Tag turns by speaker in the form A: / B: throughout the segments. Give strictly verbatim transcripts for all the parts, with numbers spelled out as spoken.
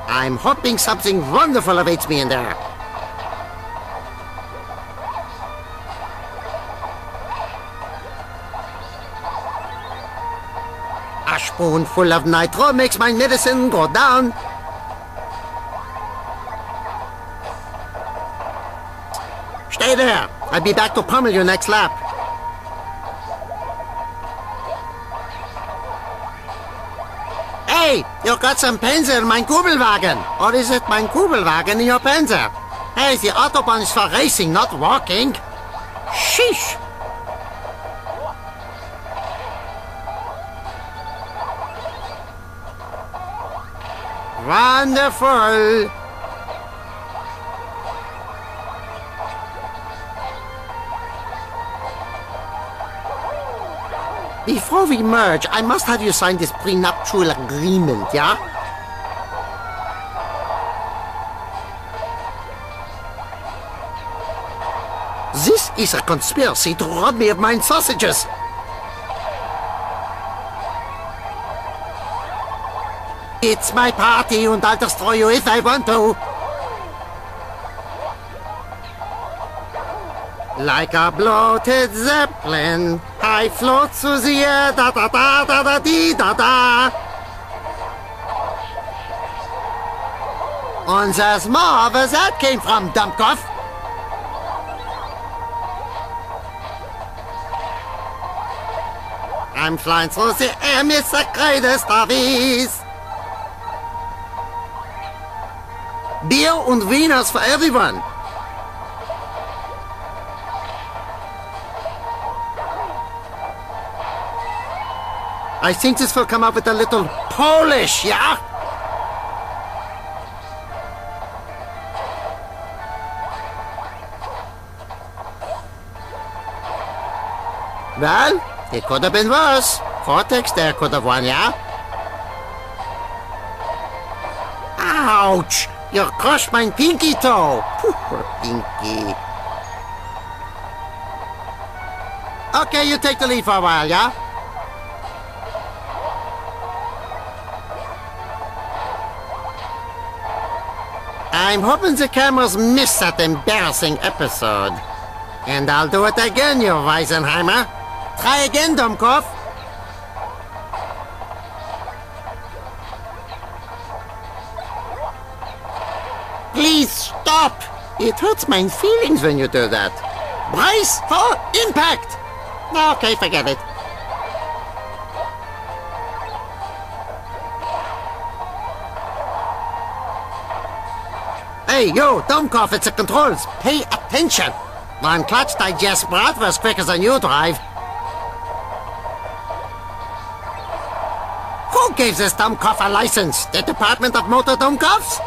A: I'm hoping something wonderful awaits me in there. A spoonful of nitro makes my medicine go down. Stay there. I'll be back to pummel you next lap. Hey, you got some Panzer in mein Kugelwagen. Or is it mein Kugelwagen in your Panzer? Hey, the Autobahn is for racing, not walking. Sheesh. Wonderful. Before we merge, I must have you sign this prenuptial agreement, yeah? This is a conspiracy to rob me of my sausages. It's my party and I'll destroy you if I want to. Like a bloated zeppelin, I float through the air, da da da da da dee da da. And there's more where that came from, Dumpkopf. I'm flying through the air, it's the greatest of ease. Beer and wieners for everyone. I think this will come up with a little Polish, yeah? Well, it could have been worse. Cortex there could have won, yeah? Ouch! You crushed my pinky toe. Poor pinky. Okay, you take the lead for a while, yeah? I'm hoping the cameras miss that embarrassing episode. And I'll do it again, you Weisenheimer. Try again, Dumpkopf. Please stop! It hurts my feelings when you do that. Brace for impact! Okay, forget it. Hey, yo, Dumpkopf, it's the controls. Pay attention. One clutch digests bratwurst quicker than you drive. Who gave this Dumpkopf a license? The Department of Motor Dumpkopfs?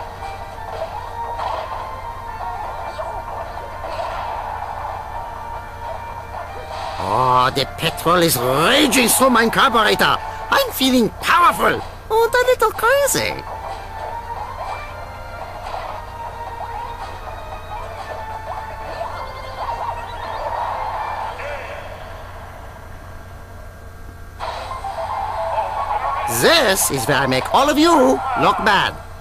A: Oh, the petrol is raging through my carburetor. I'm feeling powerful and a little crazy. This is where I make all of you look bad.